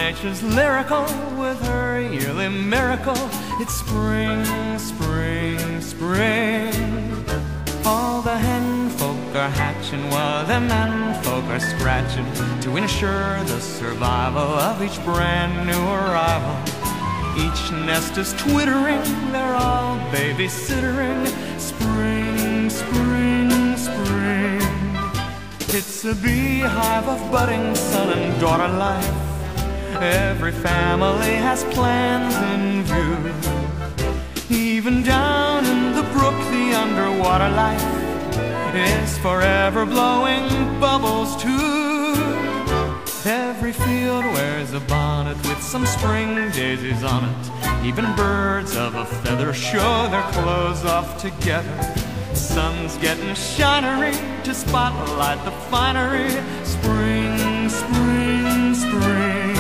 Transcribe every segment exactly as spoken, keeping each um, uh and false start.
Nature's lyrical with her yearly miracle. It's spring, spring, spring. All the hen folk are hatching while the men folk are scratching to ensure the survival of each brand new arrival. Each nest is twittering, they're all babysittering. Spring, spring, spring. It's a beehive of budding son and daughter life. Every family has plans in view. Even down in the brook, the underwater life is forever blowing bubbles too. Every field wears a bonnet with some spring daisies on it. Even birds of a feather show their clothes off together. Sun's getting shinery to spotlight the finery. Spring, spring, spring.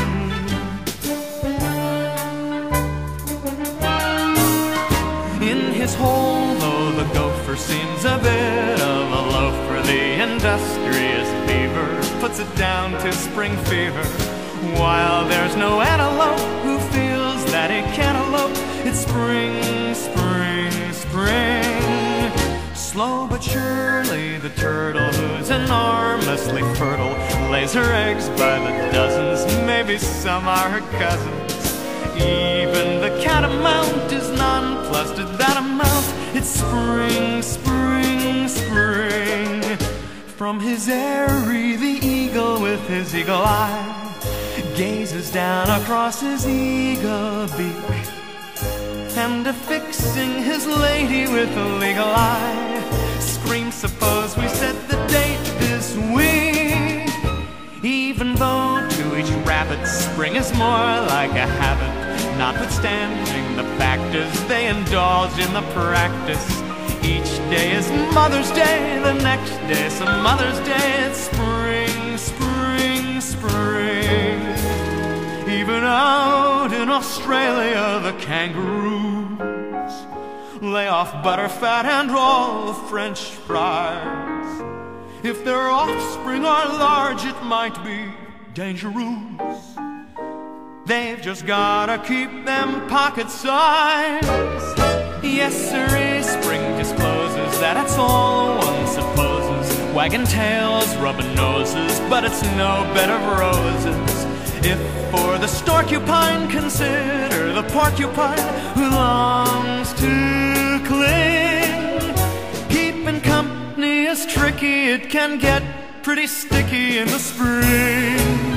In his hole, though, the gopher seems a bit of a loafer. The industrious beaver puts it down to spring fever, while there's no antelope who feels that he can't elope. It's spring, spring, spring. Slow but surely the turtle, who's enormously fertile, lays her eggs by the dozens, maybe some are her cousins. Even the catamount is nonplussed at that amount. It's spring, spring, spring. From his eyrie the eagle with his eagle eye gazes down across his eagle beak, and affixing his lady with a legal eye, screams, suppose we set the date this week. Even though to each rabbit spring is more like a habit, notwithstanding the factors they indulge in the practice. Each day is Mother's Day, the next day some Mother's Day. It's spring, spring, spring. Even out in Australia the kangaroos lay off butterfat and all the French fries. If their offspring are large, it might be dangerous. They've just gotta keep them pocket size. Yes, sirree, spring discloses that it's all one supposes. Wagging tails, rubbing noses, but it's no bed of roses. If for the stork-upine, consider the porcupine who longs to cling. Keeping company is tricky, it can get pretty sticky in the spring.